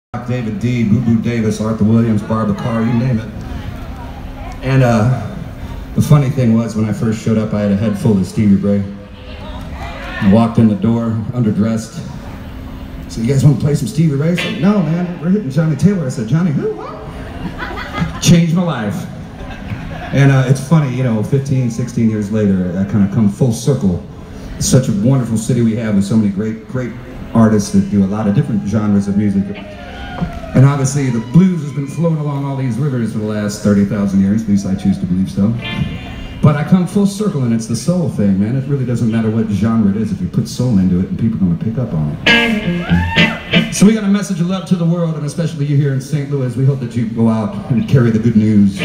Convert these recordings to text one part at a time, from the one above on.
David D, Boo Boo Davis, Arthur Williams, Barbara Carr, you name it. And the funny thing was, when I first showed up, I had a head full of Stevie Ray. I walked in the door, underdressed. I said, "You guys want to play some Stevie Ray?" I said, "No, man, we're hitting Johnny Taylor." I said, "Johnny who? What?" Changed my life. And it's funny, you know, 15, 16 years later, I kind of come full circle. It's such a wonderful city we have with so many great artists that do a lot of different genres of music. And obviously the blues has been flowing along all these rivers for the last 30,000 years, at least I choose to believe so. But I come full circle, and it's the soul thing, man. It really doesn't matter what genre it is. If you put soul into it, and people are going to pick up on it. So we got a message of love to the world, and especially you here in St. Louis. We hope that you go out and carry the good news.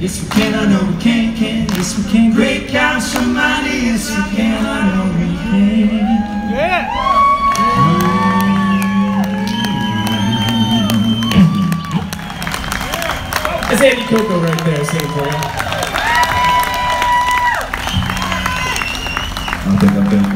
Yes we can, I know we can, yes we can. Great God somebody, yes we can, I know we can. Yeah! That's Andy Coco right there singing for you. I think I've been